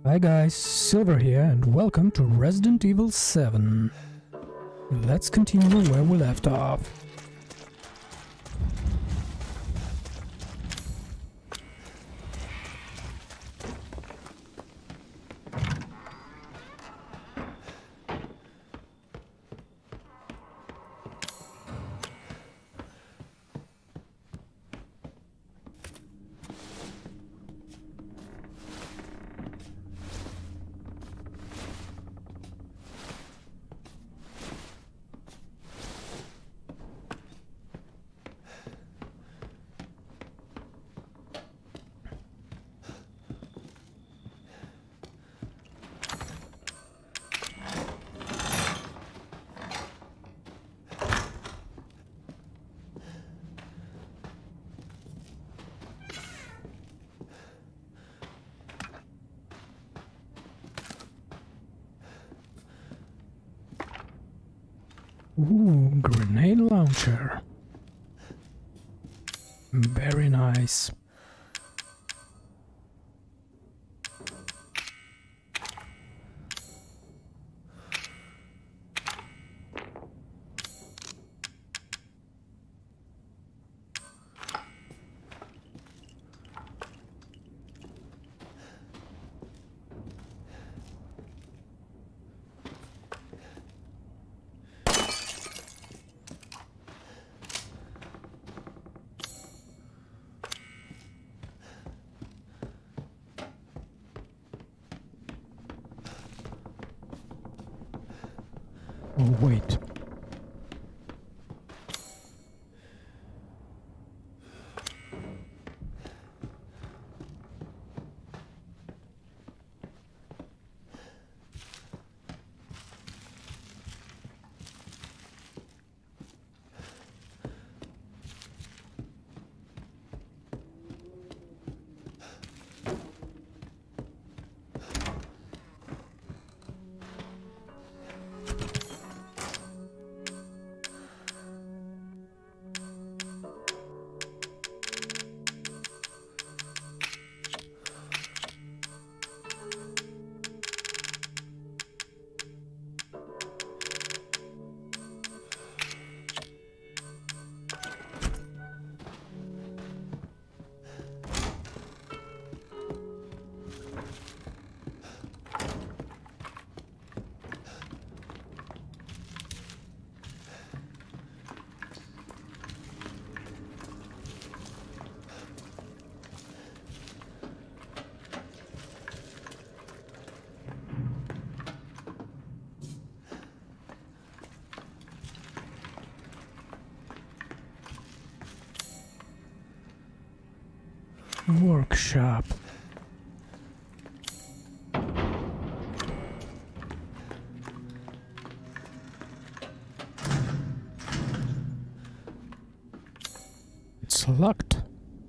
Hi guys, Silver here and welcome to Resident Evil 7. Let's continue where we left off. Ooh, grenade launcher. Very nice. Oh, wait. Workshop. It's locked.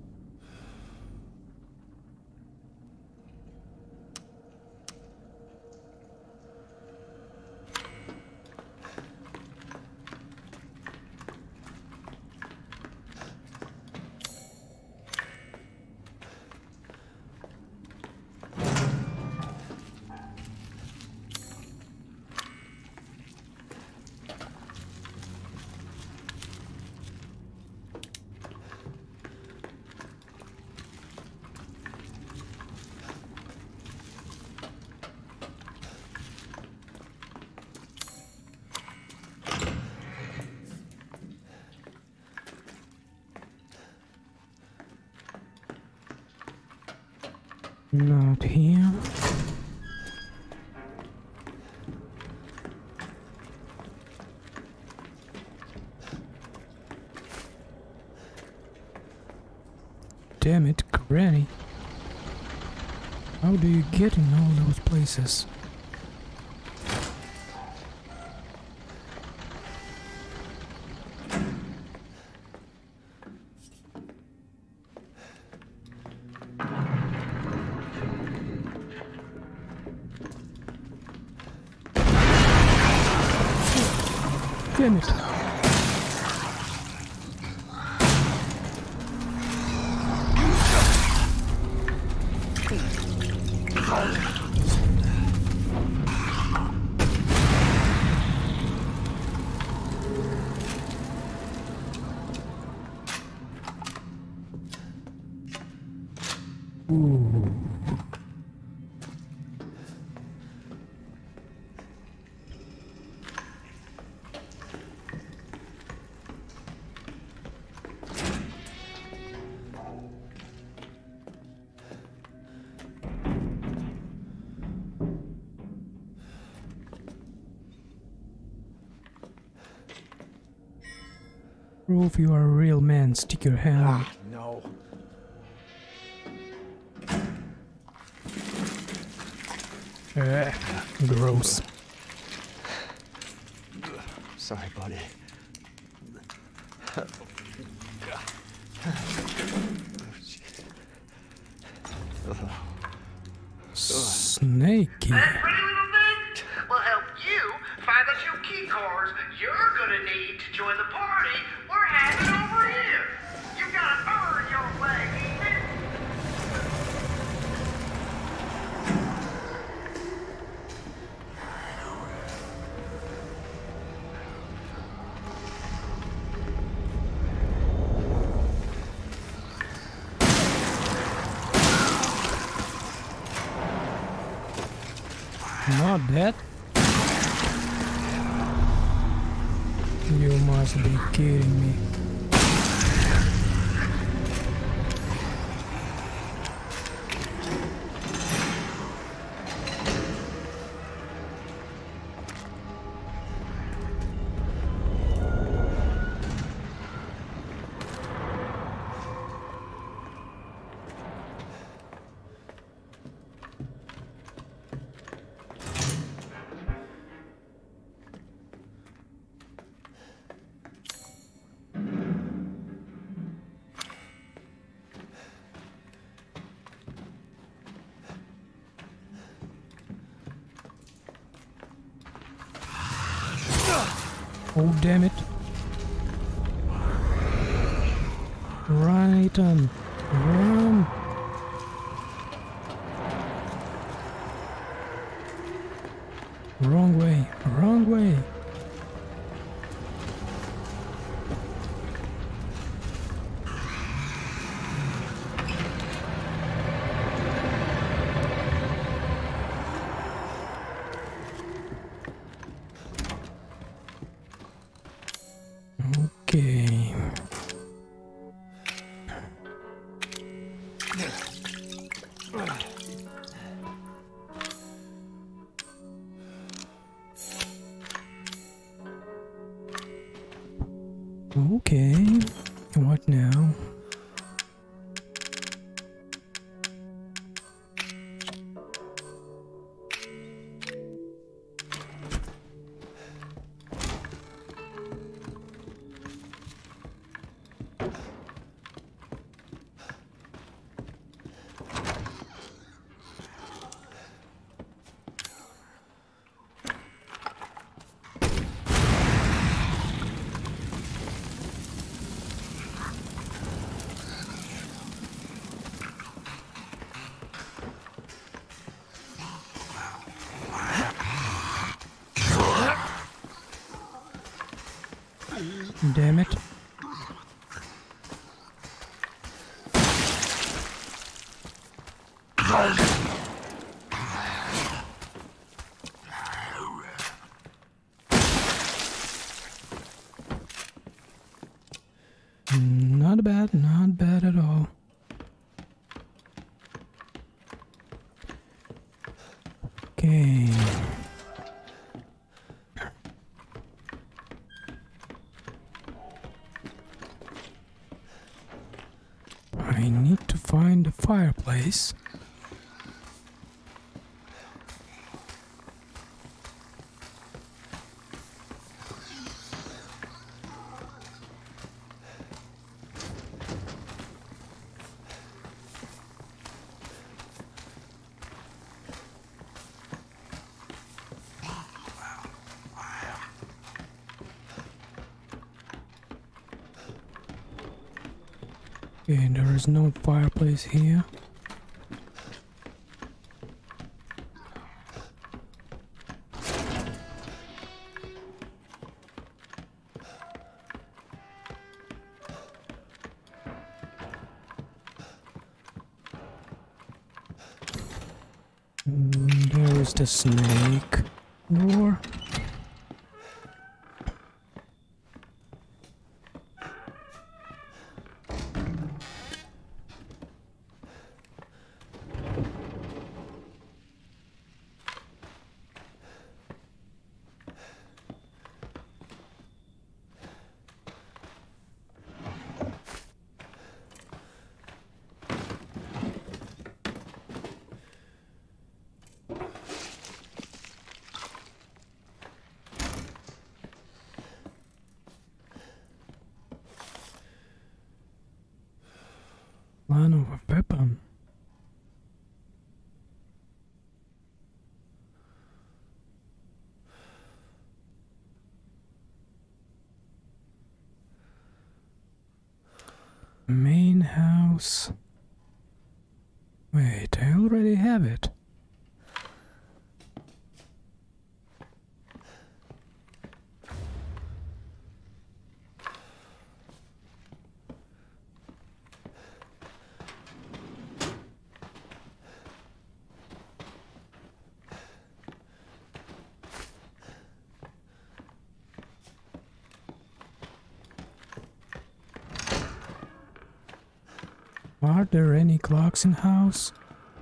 Not here. Damn it, Granny. How do you get in all those places? Damn it. Ooh. Prove you are a real man, stick your hand. Ah, no. Gross. Sorry, buddy. Snaky. That pretty little thing will help you find the two key cards you're gonna need to join the party we're having over here. You gotta earn your way. Not dead? You must be kidding me. Oh, damn it. Right on. Run. Wrong way. Wrong way. Okay. Okay. What now? Damn it. Not bad at all. Okay. I need to find a fireplace. Okay, there is no fireplace here. There is the snake door. Plan of a weapon. Main house. Wait, I already have it. Are there any clocks in house?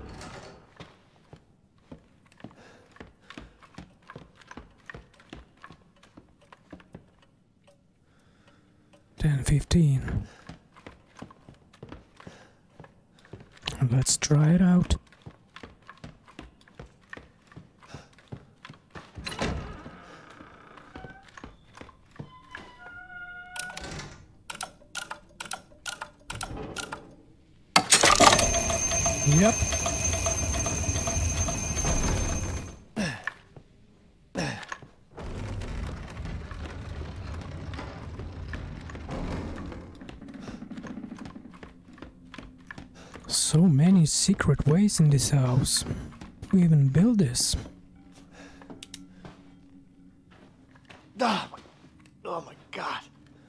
$10:15. Let's try it out. Yep. So many secret ways in this house. Who even built this? Oh my God.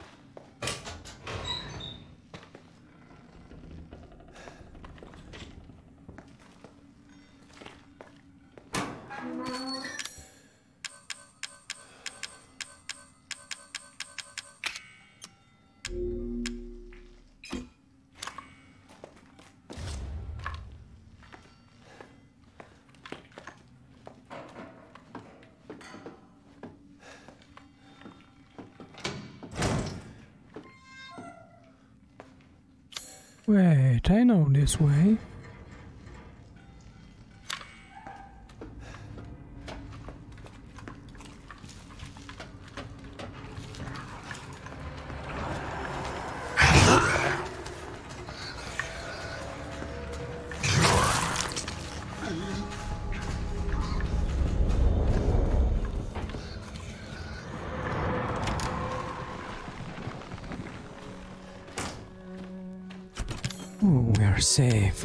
Wait, I know this way. Oh, we are safe.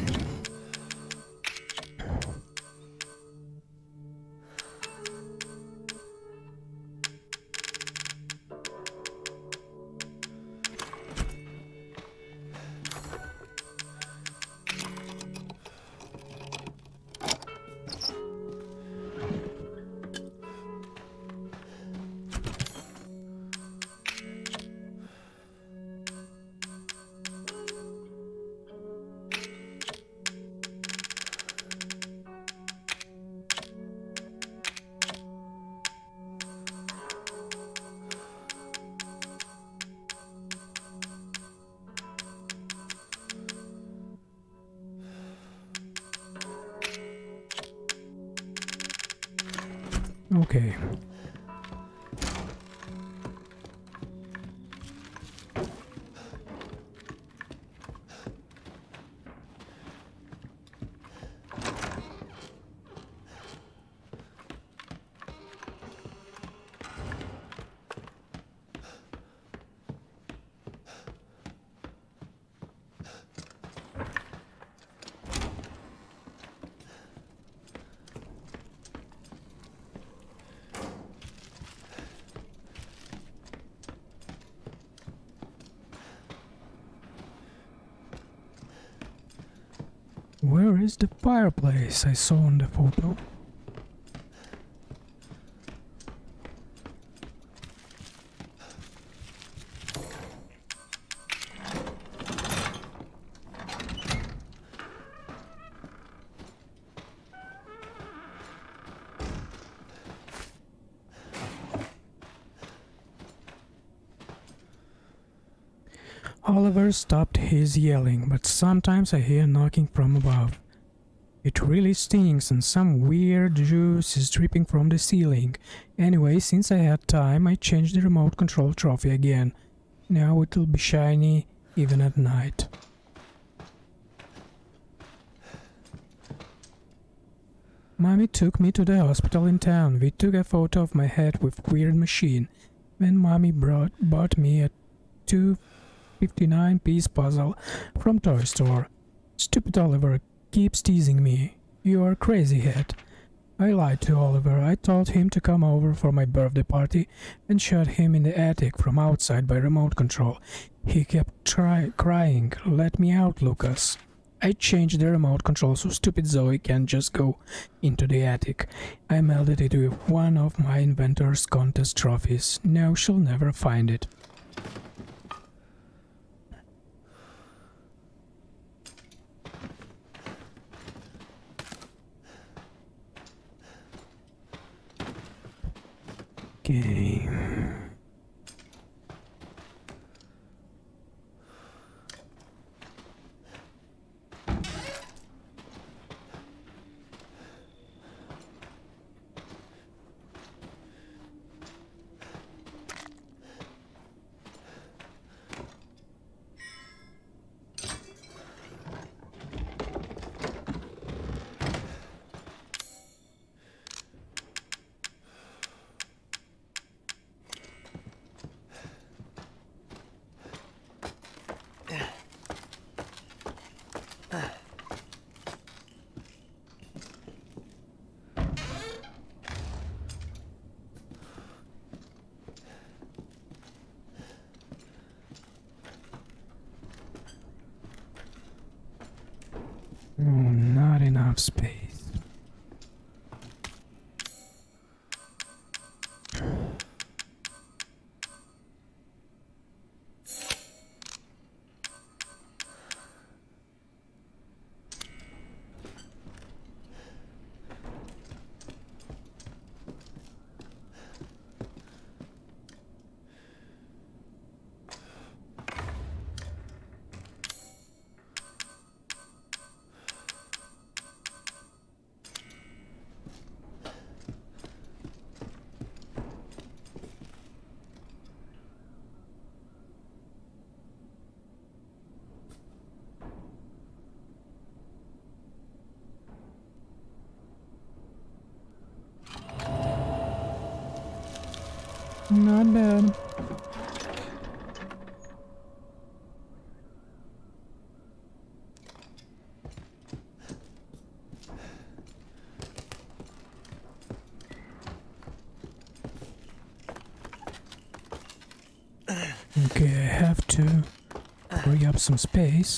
Okay. Where is the fireplace I saw on the photo? Oliver stopped his yelling, but sometimes I hear knocking from above. It really stings and some weird juice is dripping from the ceiling. Anyway, since I had time, I changed the remote control trophy again. Now it'll be shiny even at night. Mommy took me to the hospital in town. We took a photo of my head with weird machine. Then Mommy bought me a 259-piece puzzle from toy store. Stupid Oliver keeps teasing me. You are crazy head. I lied to Oliver. I told him to come over for my birthday party and shut him in the attic from outside by remote control. He kept crying, "Let me out, Lucas." I changed the remote control so stupid Zoe can just go into the attic. I melded it with one of my Inventors Contest trophies. Now she'll never find it. Okay. Oh, not enough space. Not bad. Okay, I have to free up some space.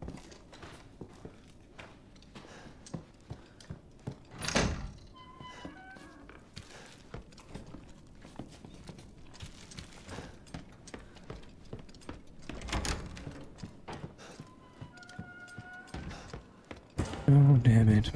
Oh, damn it.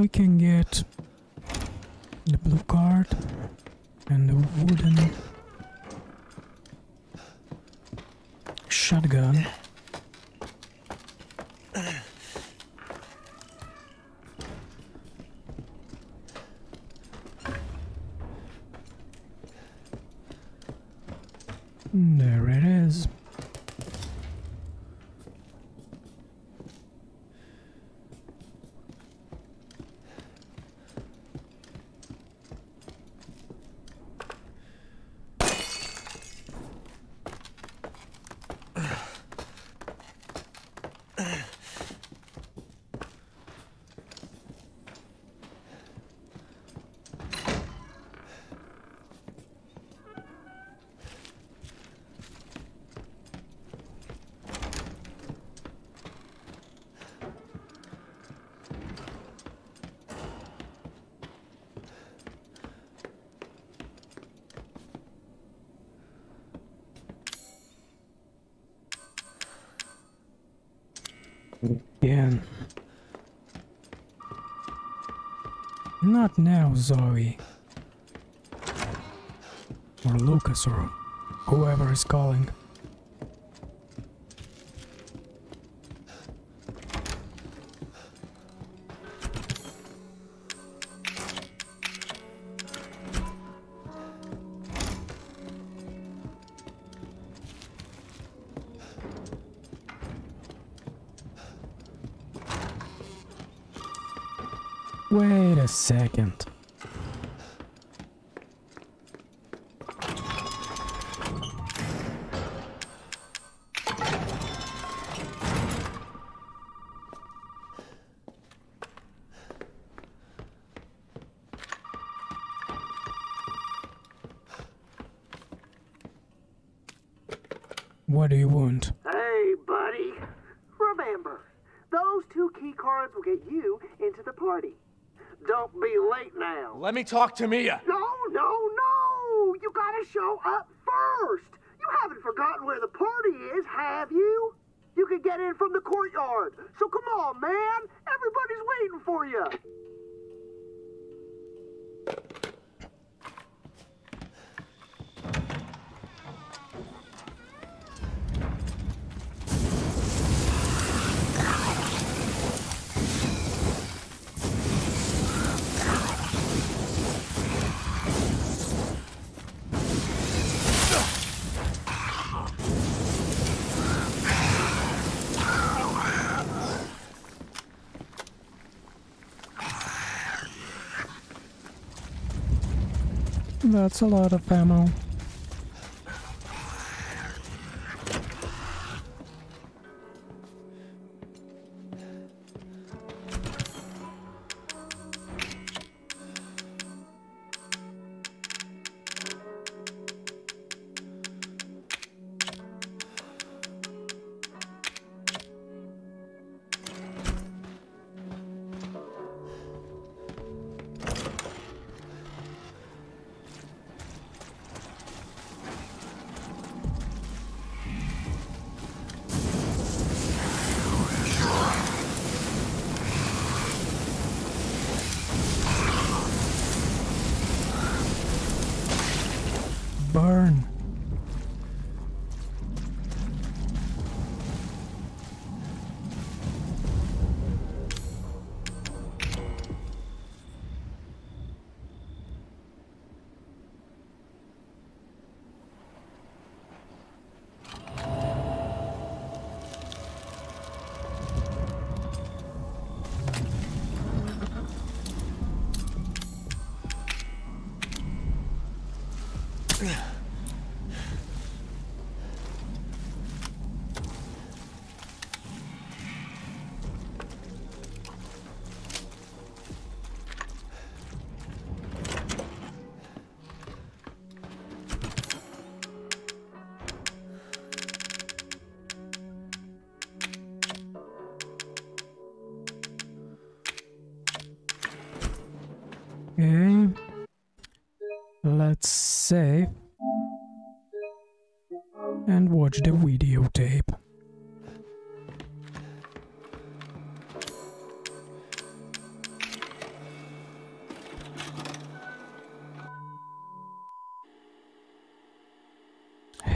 we can get the blue card and the wooden shotgun. There it is. Again. Not now, Zoe. Or Lucas, or whoever is calling. Wait a second. What do you want? Hey, buddy. Remember, those 2 key cards will get you into the party. Don't be late now. Let me talk to Mia. No! You gotta show up first. You haven't forgotten where the party is, have you? You can get in from the courtyard. So come on, man. Everybody's waiting for you. That's a lot of ammo. Burn. Okay. Let's save and watch the videotape.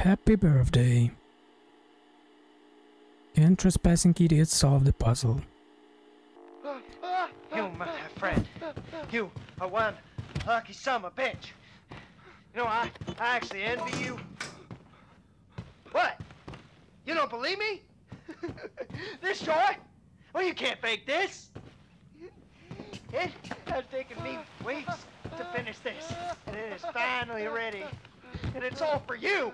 Happy birthday. Can trespassing idiots solve the puzzle? You, my friend, you are one lucky son of a bitch. You know, I actually envy you. What? You don't believe me? This joy? Well, you can't fake this. It has taken me weeks to finish this, and it is finally ready. And it's all for you.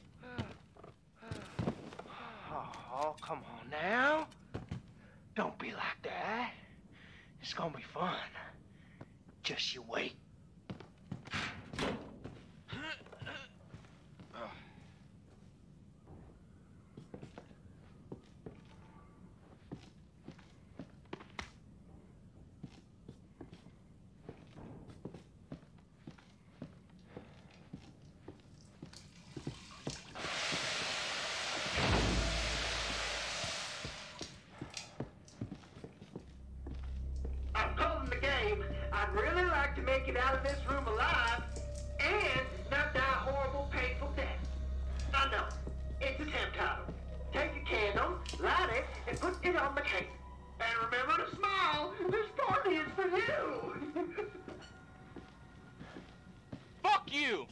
Oh, come on now. Don't be like that. It's gonna be fun. Just you wait. I'd really like to make it out of this room alive and not die a horrible, painful death. I know, it's a temp title. Take a candle, light it, and put it on the cake. And remember to smile. This party is for you. Fuck you!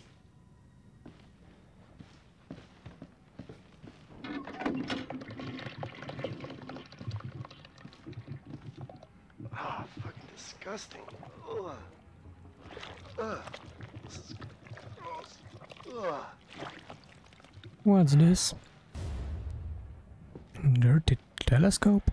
Ah, fucking disgusting. Ugh. Ugh. This is gross. Ugh. What's this? Dirty telescope?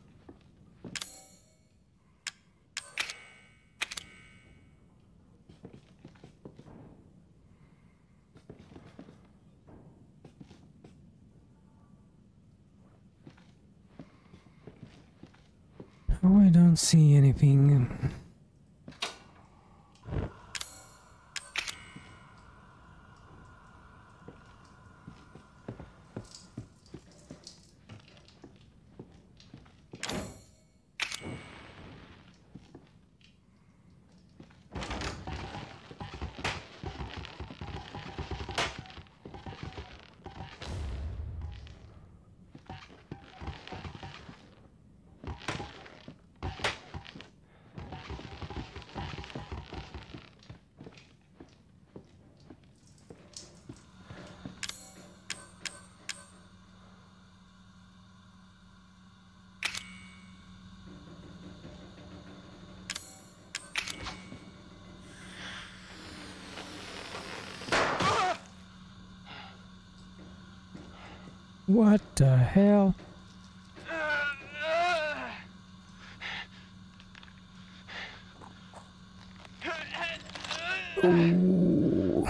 Oh, I don't see anything. What the hell? Ooh.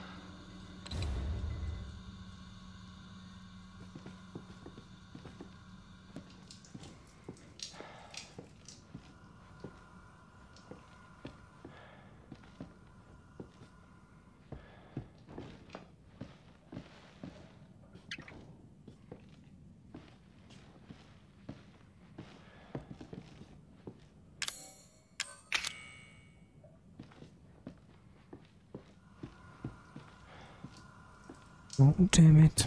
Oh, damn it.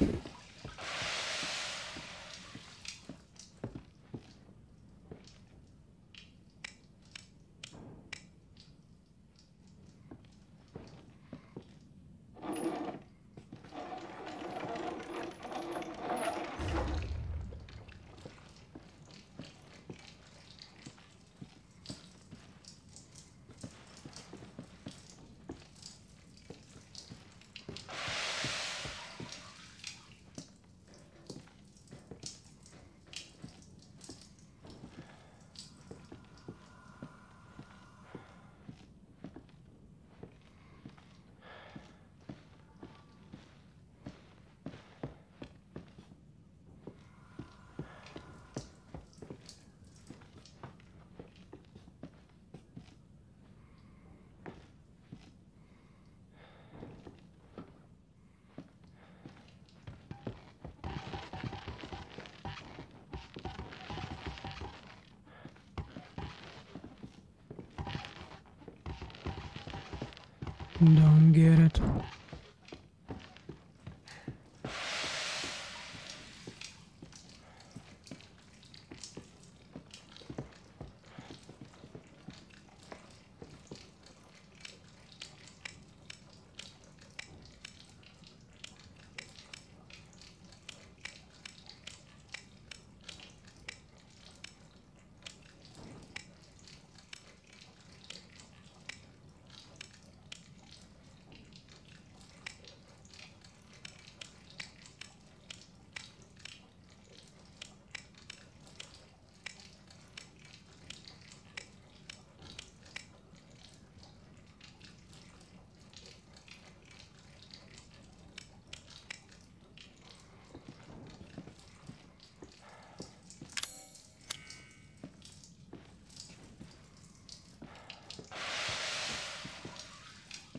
Don't get it.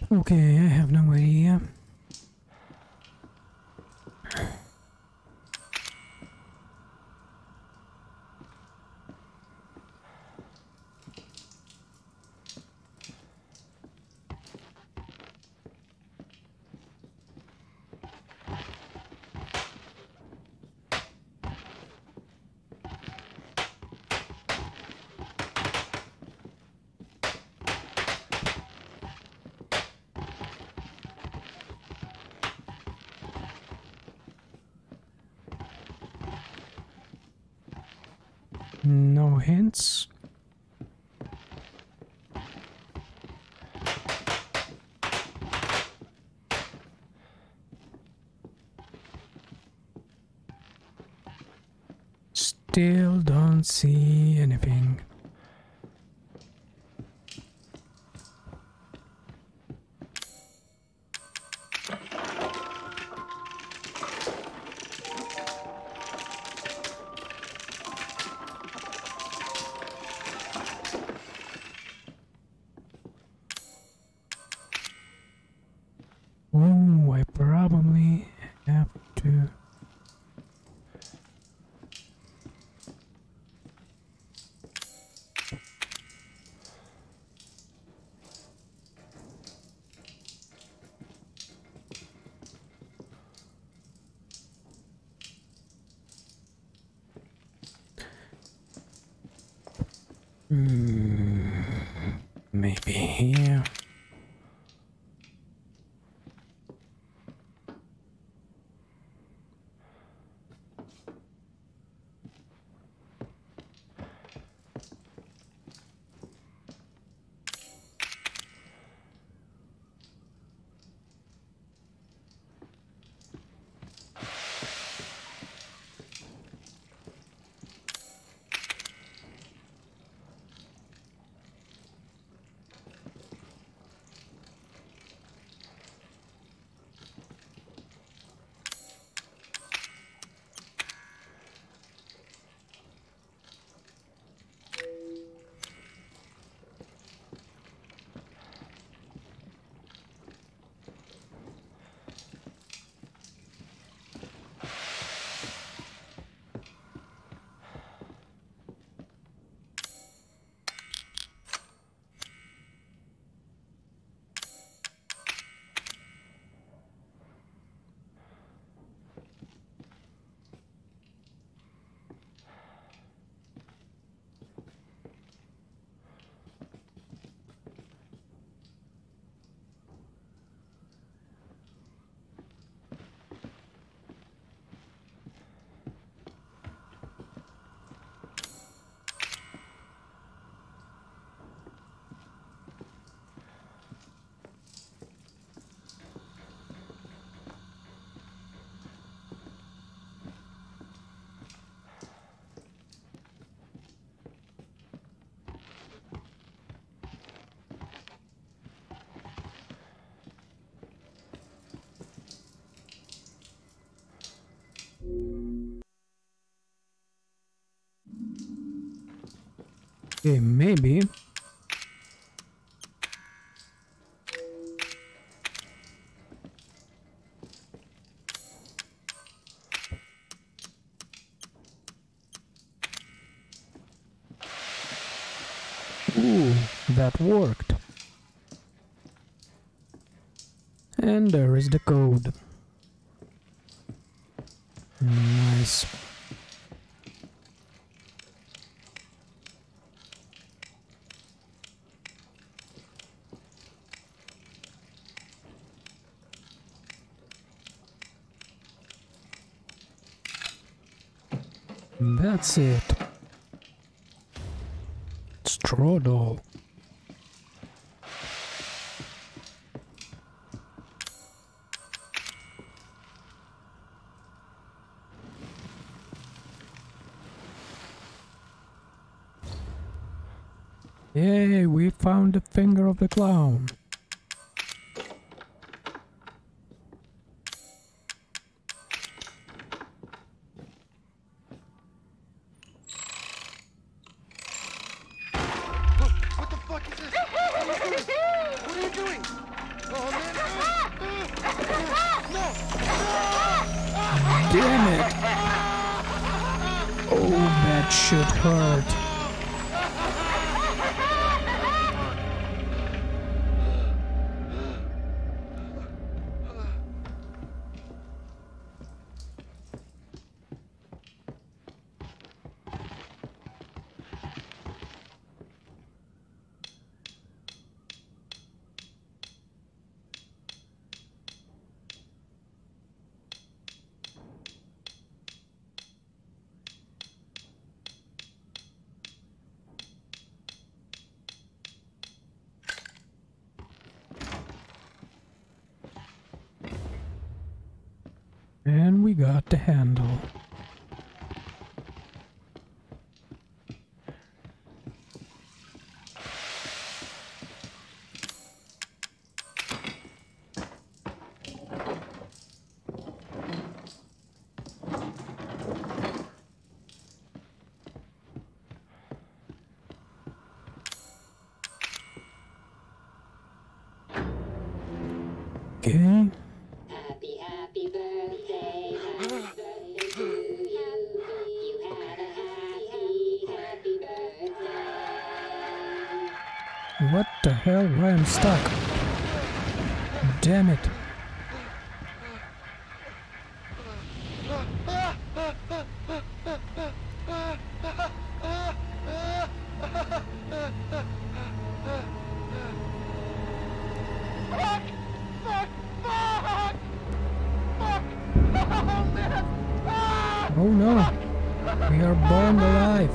Okay, I have no idea. No hints. Still don't see anything. Oh, I probably have to. Maybe here. Okay, maybe. Ooh, that worked. And there is the code. Nice. That's it. Straw doll. Yay, we found the finger of the clown. What the fuck is this? What are you doing? Damn it! Oh, that should hurt. And we got the handle. Okay. Happy birthday, happy birthday to you. You had a happy birthday. What the hell? Why I'm stuck? Damn it. Oh no, we are burned alive.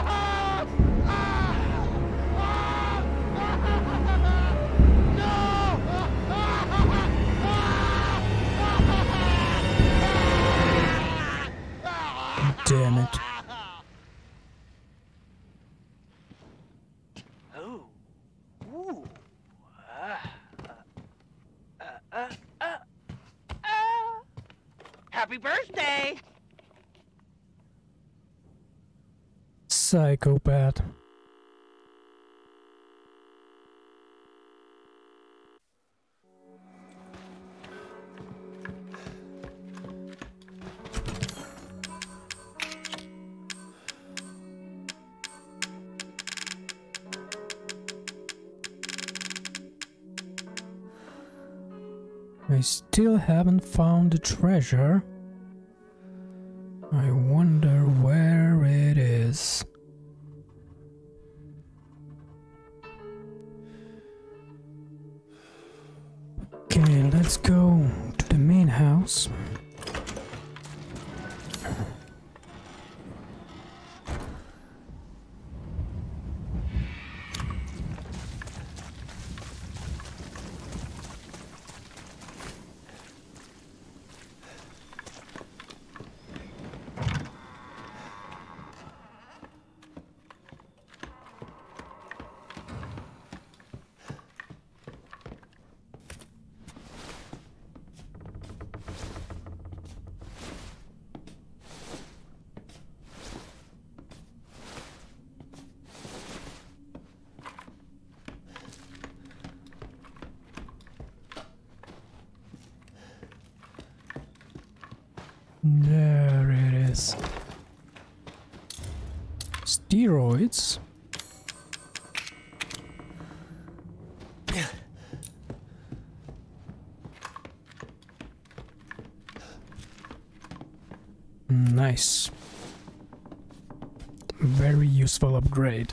Damn it. Oh. Ooh. Happy birthday! Psychopath. I still haven't found the treasure. I wonder where it is. Okay, let's go to the main house. There it is. Steroids? Nice. Very useful upgrade.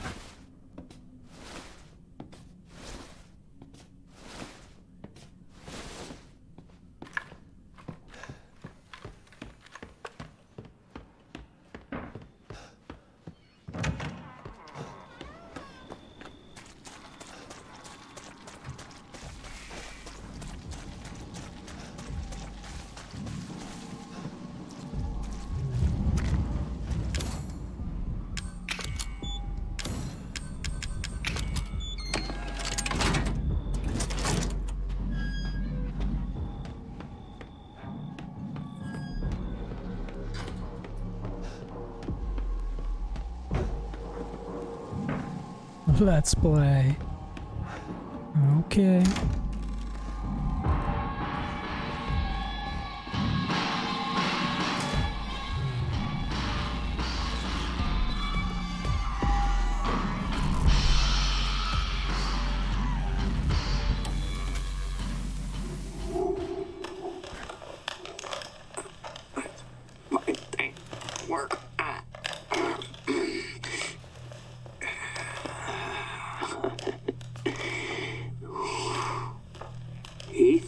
Let's play. Okay.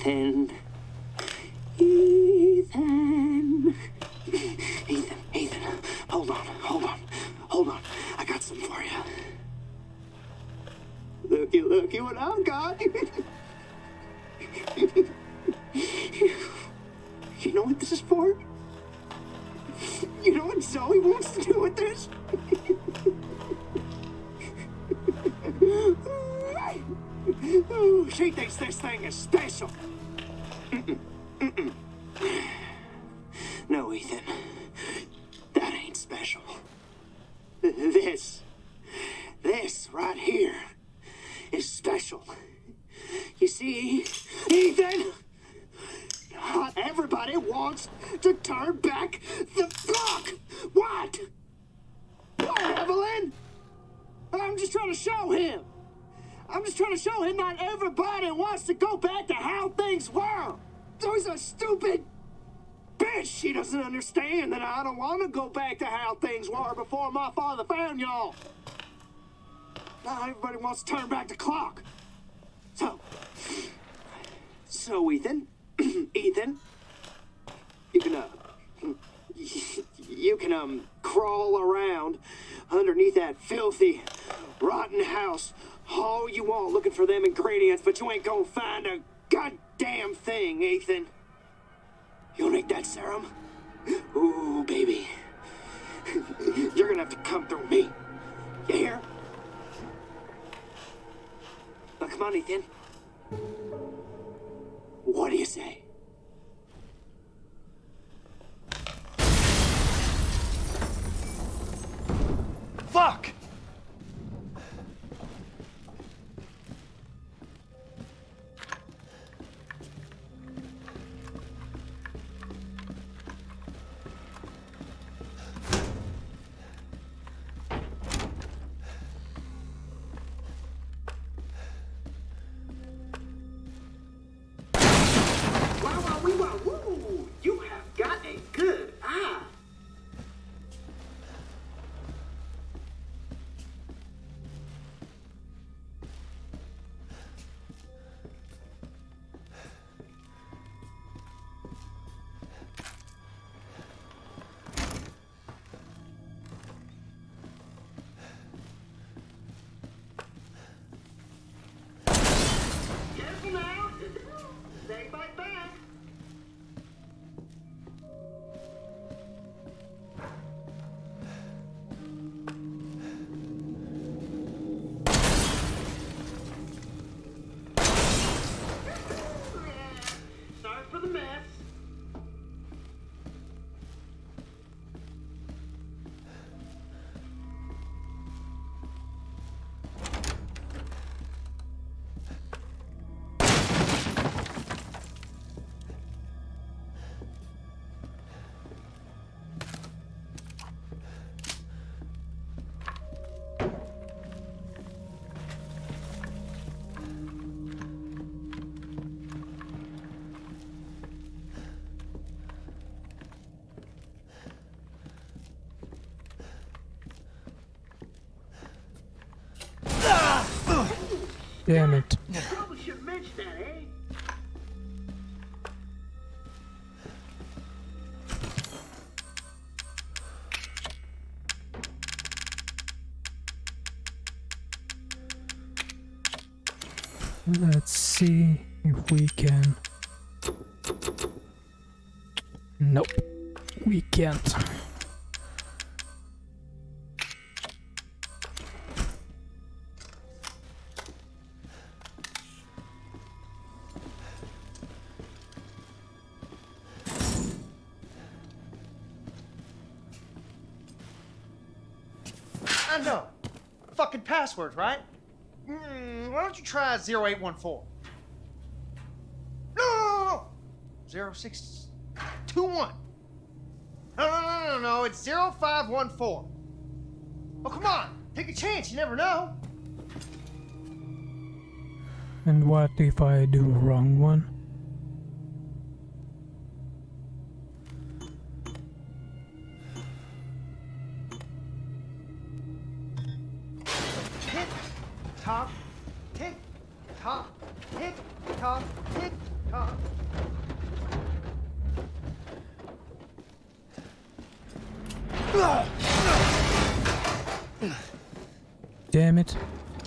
Ethan. Ethan. Ethan. Hold on. I got some for you. Looky what I've got. You know what this is for? You know what Zoe wants to do with this? She thinks this thing is special. No, Ethan. That ain't special. This right here is special. You see, Ethan? Not everybody wants to turn back the clock. What? What, Evelyn? I'm just trying to show him. Not everybody wants to go back to how things were. Zoe's a stupid bitch. She doesn't understand that I don't want to go back to how things were before my father found y'all. Not everybody wants to turn back the clock. So Ethan, Ethan, you can crawl around underneath that filthy, rotten house all you want looking for them ingredients, but you ain't gonna find a goddamn thing, Ethan. You'll make that serum? Ooh, baby. You're gonna have to come through me. You hear? Now, come on, Ethan. What do you say? Fuck! Woo! You have got a good eye. Careful now. Stay right back. Sorry for the mess. Damn it. Probably should mention that, eh? Let's see if we can. Nope, we can't. I know. Fucking password, right? Why don't you try 0814? No! 0621. No, it's 0514. Oh, come on. Take a chance. You never know. And what if I do wrong one? Tick tock, tick tock, tick tock, tick Damn it.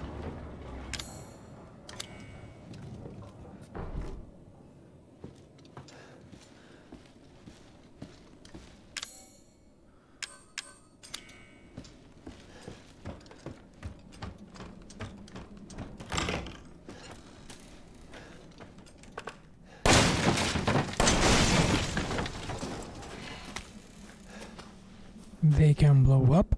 They can blow up.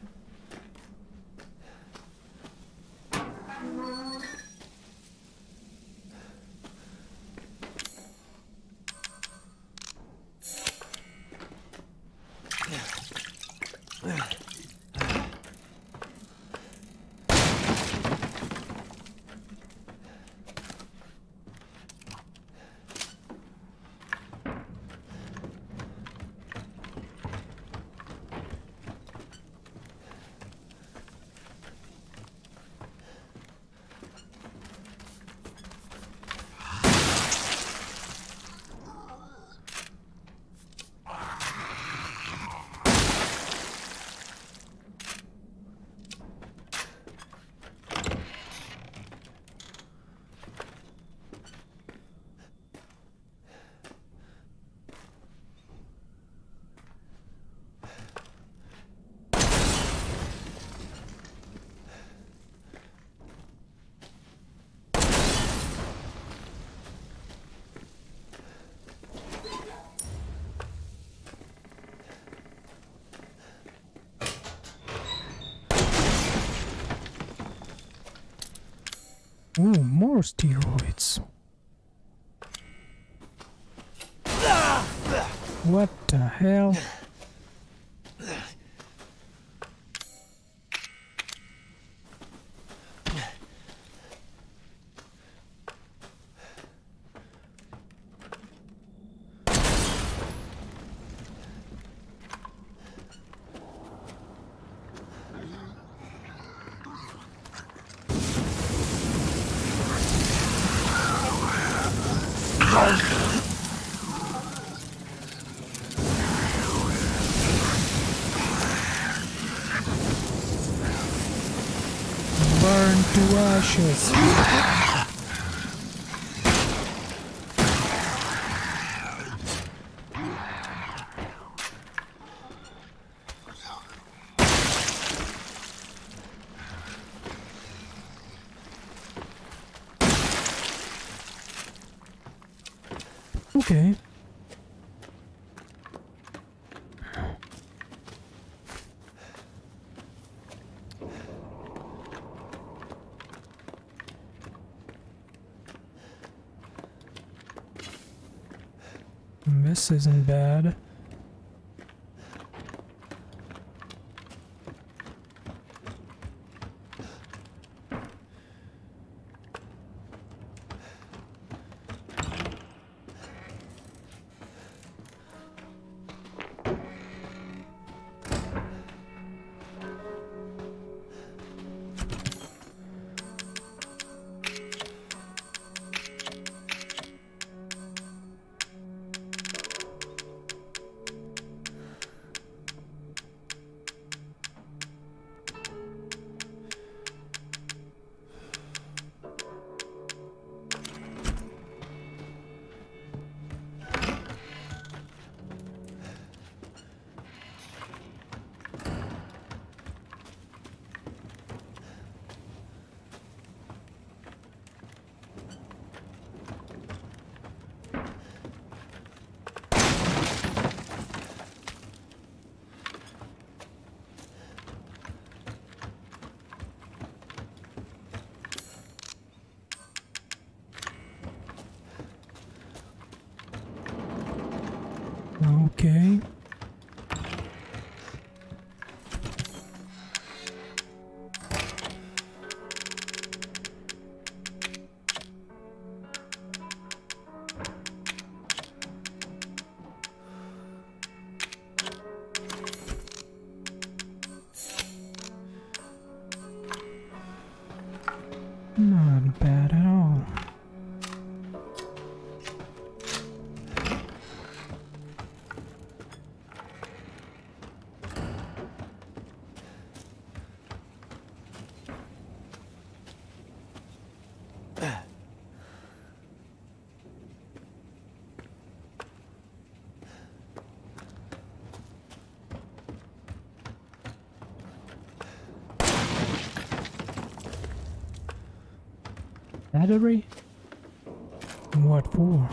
Ooh, more steroids. What the hell? Burn to ashes. Okay. This isn't bad. Okay. Not bad at all. Battery? What for?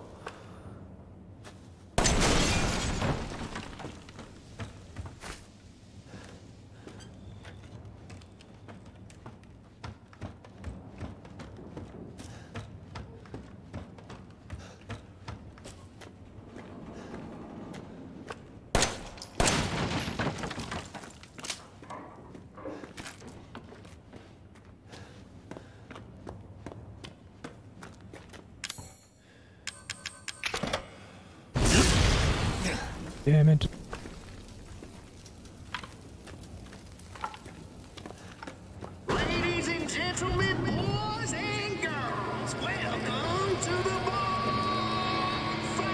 Damn it. Ladies and gentlemen, boys and girls, welcome to the bonfire!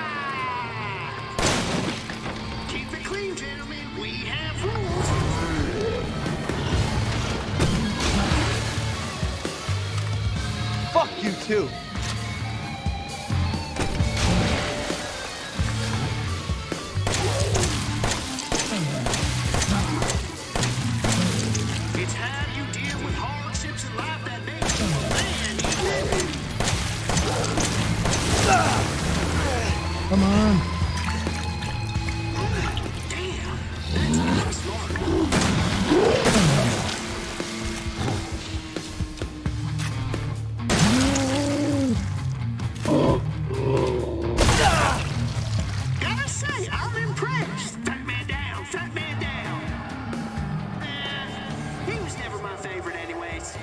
Keep it clean, gentlemen. We have rules. Fuck you too. It's how you deal with hardships in life that makes you a man. Come on. Damn, that's pretty smart. Gotta say, I'm impressed. Fat man down, fat man down. He was never my favorite anyways.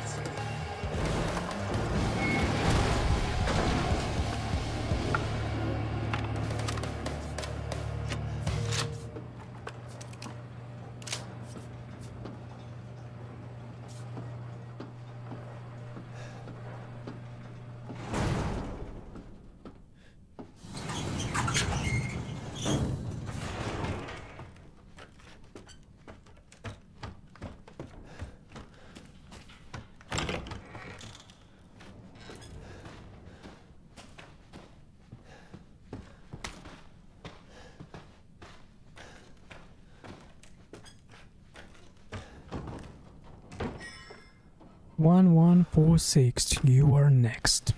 One 146. You are next.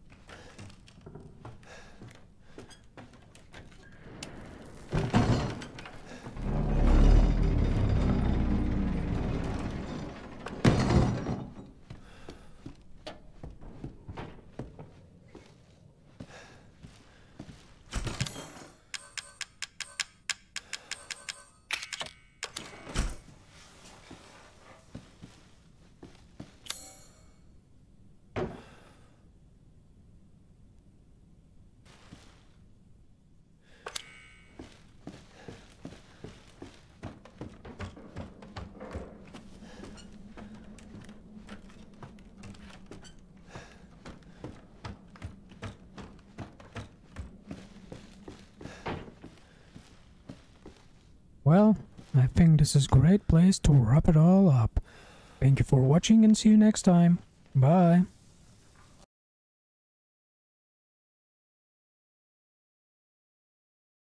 Well, I think this is a great place to wrap it all up. Thank you for watching and see you next time. Bye.